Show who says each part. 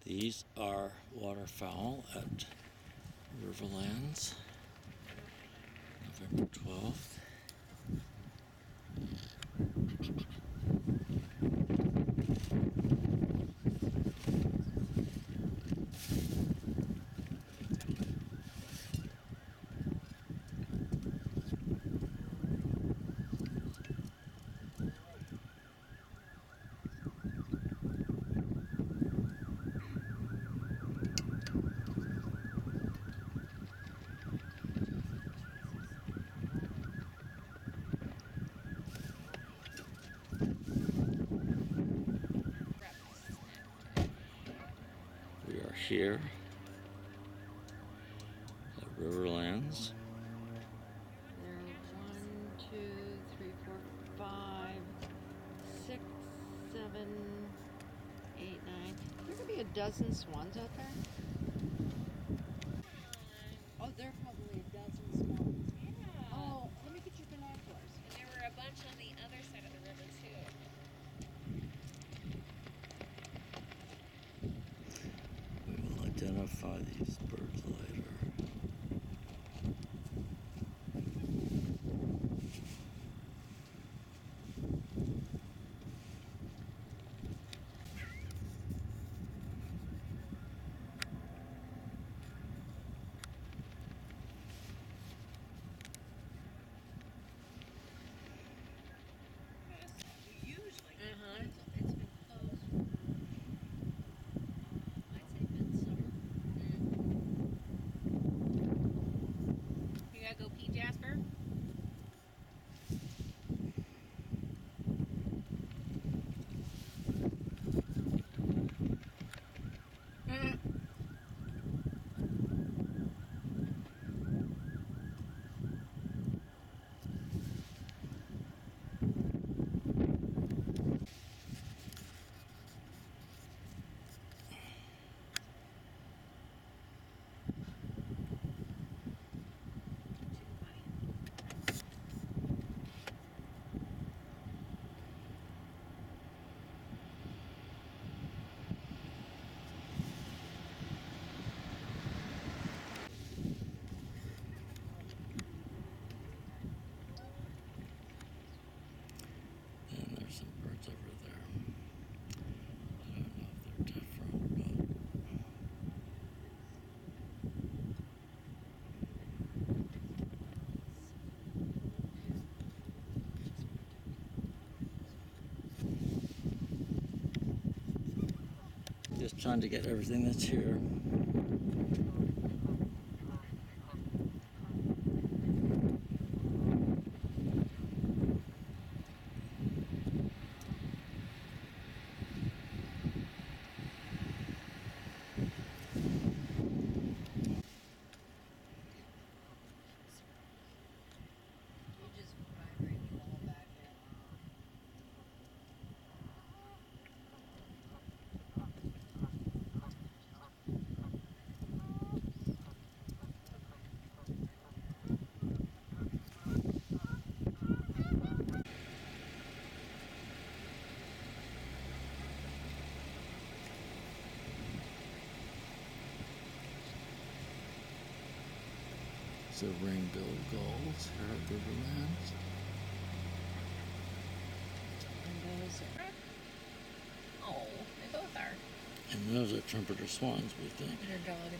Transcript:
Speaker 1: These are waterfowl at Riverlands, November 12th. We are here at Riverlands.
Speaker 2: There are 1, 2, 3, 4, 5, 6, 7, 8, 9. There could be a dozen swans out there. Oh, there are probably a dozen swans.
Speaker 3: Yeah.
Speaker 2: Oh, let me get your binoculars.
Speaker 3: And there were a bunch on the other side of the river too.
Speaker 1: We will identify these birds later.
Speaker 3: Usually.
Speaker 2: It's been closed for, I'd say midsummer.
Speaker 3: You gotta go pee, Jasper?
Speaker 1: And there's some birds over there. I don't know if they're different or not. Just trying to get everything that's here.
Speaker 2: You just vibrate you all back there.
Speaker 1: The ring-billed gulls here at Riverlands.
Speaker 2: And those are,
Speaker 3: Oh, they both are.
Speaker 1: And those are trumpeter swans, we think.
Speaker 2: they're dog